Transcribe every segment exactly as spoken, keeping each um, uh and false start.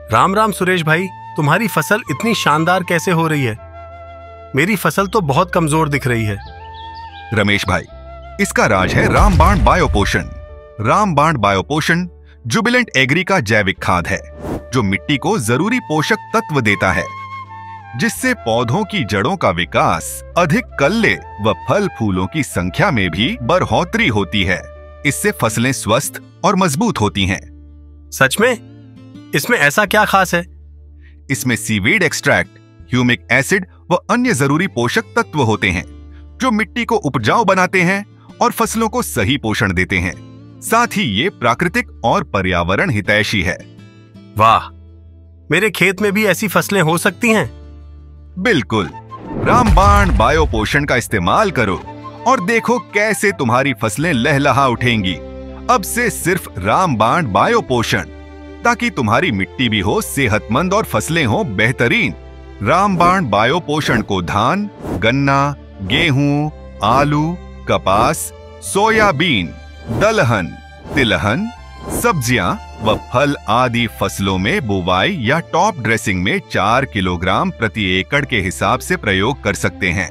राम राम सुरेश भाई, तुम्हारी फसल इतनी शानदार कैसे हो रही है? मेरी फसल तो बहुत कमजोर दिख रही है। रमेश भाई, इसका राज है रामबाण बायोपोषण। रामबाण बायोपोषण जुबिलेंट एग्री का जैविक खाद है जो मिट्टी को जरूरी पोषक तत्व देता है, जिससे पौधों की जड़ों का विकास, अधिक कल्ले व फल फूलों की संख्या में भी बढ़ोतरी होती है। इससे फसलें स्वस्थ और मजबूत होती हैं। सच में? इसमें ऐसा क्या खास है? इसमें सीवीड एक्सट्रैक्ट, ह्यूमिक एसिड व अन्य जरूरी पोषक तत्व होते हैं जो मिट्टी को उपजाऊ बनाते हैं और फसलों को सही पोषण देते हैं। साथ ही ये प्राकृतिक और पर्यावरण हितैषी है। वाह, मेरे खेत में भी ऐसी फसलें हो सकती हैं? बिल्कुल। रामबाण बायोपोषण का इस्तेमाल करो और देखो कैसे तुम्हारी फसलें लहलहा उठेंगी। अब से सिर्फ रामबाण बायोपोषण, ताकि तुम्हारी मिट्टी भी हो सेहतमंद और फसलें हो बेहतरीन। रामबाण बायोपोषण को धान, गन्ना, गेहूं, आलू, कपास, सोयाबीन, दलहन, तिलहन, सब्जियां व फल आदि फसलों में बुवाई या टॉप ड्रेसिंग में चार किलोग्राम प्रति एकड़ के हिसाब से प्रयोग कर सकते हैं।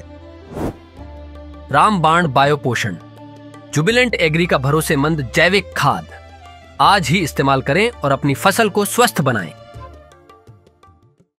रामबाण बायोपोषण जुबिलेंट एग्री का भरोसेमंद जैविक खाद आज ही इस्तेमाल करें और अपनी फसल को स्वस्थ बनाएं।